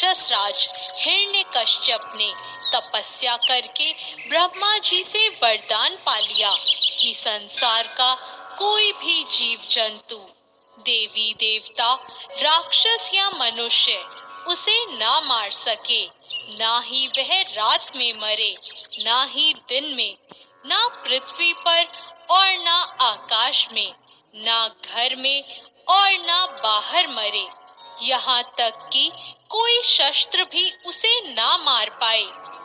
राक्षस राज हिरण्यकश्यप ने तपस्या करके ब्रह्मा जी से वरदान पा लिया कि संसार का कोई भी जीव जंतु, देवी देवता, राक्षस या मनुष्य उसे ना मार सके। ना ही वह रात में मरे, ना ही दिन में, ना पृथ्वी पर और ना आकाश में, ना घर में और ना बाहर मरे। यहाँ तक कि कोई शस्त्र भी उसे ना मार पाए।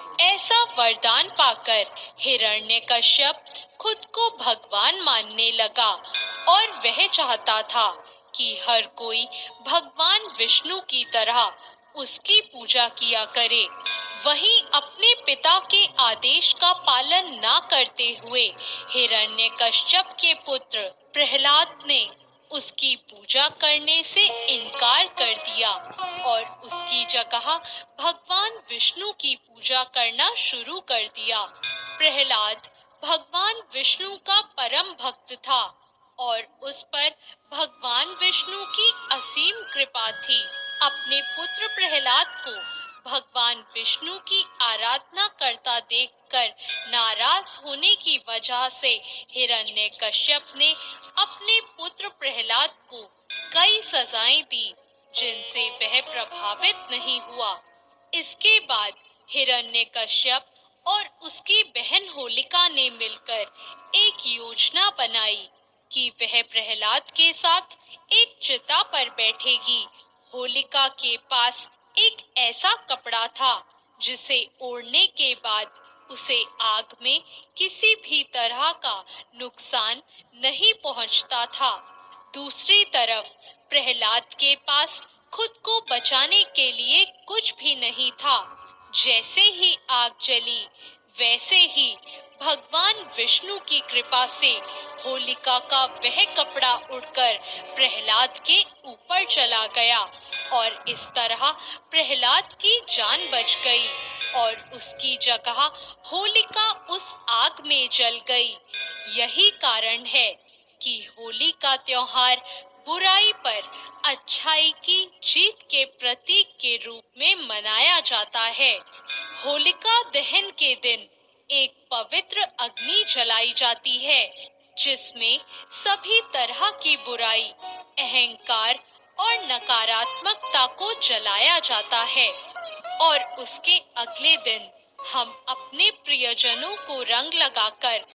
ऐसा वरदान पाकर हिरण्यकश्यप खुद को भगवान मानने लगा और वह चाहता था कि हर कोई भगवान विष्णु की तरह उसकी पूजा किया करे। वहीं अपने पिता के आदेश का पालन ना करते हुए हिरण्यकश्यप के पुत्र प्रहलाद ने उसकी पूजा करने से इनकार कर दिया और उसकी जगह भगवान विष्णु की पूजा करना शुरू कर दिया। प्रहलाद भगवान विष्णु का परम भक्त था और उस पर भगवान विष्णु की असीम कृपा थी। अपने पुत्र प्रहलाद को भगवान विष्णु की आराधना करता देखकर नाराज होने की वजह से हिरण्यकश्यप ने अपने पुत्र प्रहलाद को कई सजाएं दी, जिनसे वह प्रभावित नहीं हुआ। इसके बाद हिरण्यकश्यप और उसकी बहन होलिका ने मिलकर एक योजना बनाई कि वह प्रहलाद के साथ एक चिता पर बैठेगी। होलिका के पास एक ऐसा कपड़ा था जिसे ओढ़ने के बाद उसे आग में किसी भी तरह का नुकसान नहीं पहुंचता था। दूसरी तरफ प्रहलाद के पास खुद को बचाने के लिए कुछ भी नहीं था। जैसे ही आग जली, वैसे ही भगवान विष्णु की कृपा से होलिका का वह कपड़ा उड़कर प्रहलाद के ऊपर चला गया और इस तरह प्रहलाद की जान बच गई और उसकी जगह होलिका उस आग में जल गई। यही कारण है कि होली का त्योहार बुराई पर अच्छाई की जीत के प्रतीक के रूप में मनाया जाता है। होलिका दहन के दिन एक पवित्र अग्नि जलाई जाती है, जिसमें सभी तरह की बुराई, अहंकार और नकारात्मकता को जलाया जाता है। और उसके अगले दिन हम अपने प्रियजनों को रंग लगाकर